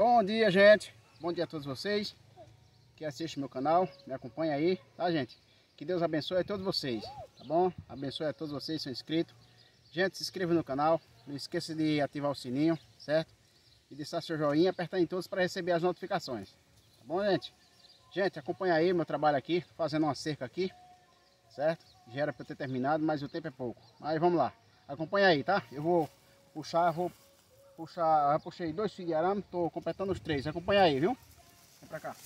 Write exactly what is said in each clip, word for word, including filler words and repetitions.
Bom dia, gente. Bom dia a todos vocês que assistem meu canal, me acompanha aí, tá, gente? Que Deus abençoe a todos vocês, tá bom? Abençoe a todos vocês que são inscritos. Gente, se inscreva no canal, não esqueça de ativar o sininho, certo? E deixar seu joinha e apertar em todos para receber as notificações, tá bom, gente? Gente, acompanha aí meu trabalho aqui, fazendo uma cerca aqui, certo? Já era para eu ter terminado, mas o tempo é pouco. Mas vamos lá, acompanha aí, tá? Eu vou puxar, vou puxar, eu puxei dois fios de arame, tô completando os três. Acompanha aí, viu? Vem pra cá.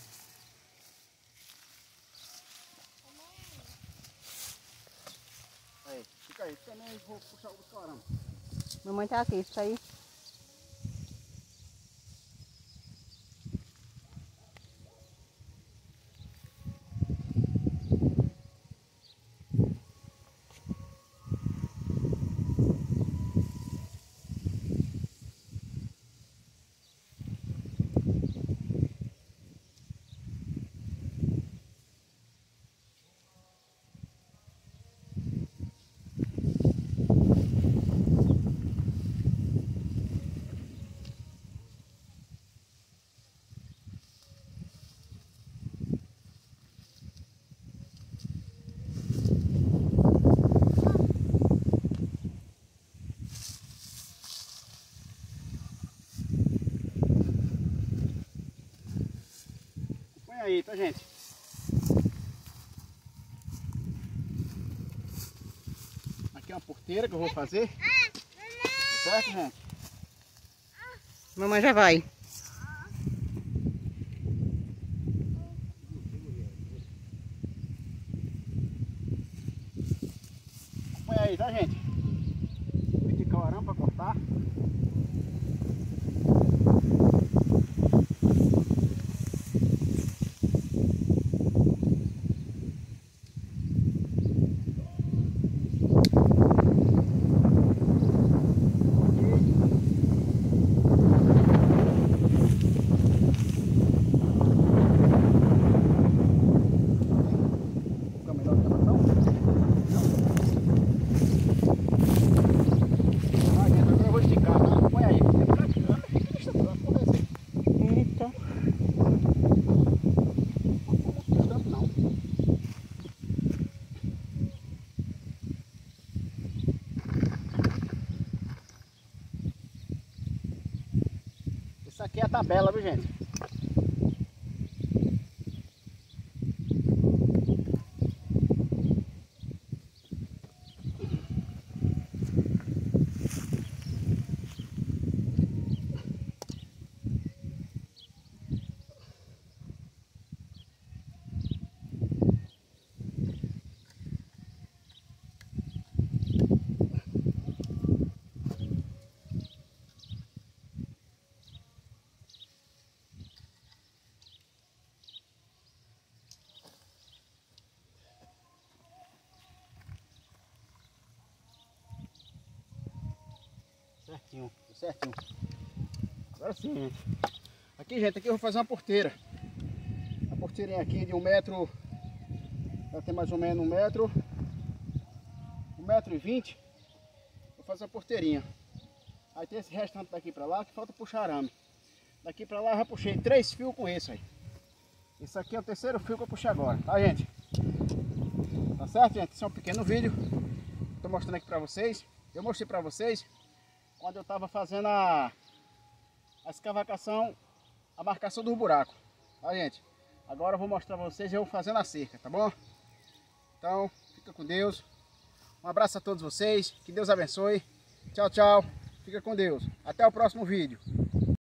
Aí, fica aí, também vou puxar o arame. Mamãe tá aqui, isso aí. Aí, tá, gente? Aqui é uma porteira que eu vou fazer. Certo, gente? Mamãe já vai. Põe aí, tá, gente? Vou esticar o arame para cortar. Isso aqui é a tabela, viu, gente? Certinho, certinho. Agora sim, gente. Aqui, gente, aqui eu vou fazer uma porteira. A porteirinha aqui de um metro, ela tem mais ou menos um metro, um metro e vinte. Vou fazer uma porteirinha. Aí tem esse restante daqui pra lá que falta puxar arame. Daqui pra lá eu já puxei três fios com esse aí. Esse aqui é o terceiro fio que eu puxei agora, tá, gente? Tá certo, gente? Esse é um pequeno vídeo. Tô mostrando aqui pra vocês. Eu mostrei pra vocês quando eu estava fazendo a, a escavacação, a marcação dos buracos, tá, gente? Agora eu vou mostrar para vocês eu fazendo a cerca, tá bom? Então, fica com Deus. Um abraço a todos vocês, que Deus abençoe. Tchau, tchau. Fica com Deus. Até o próximo vídeo.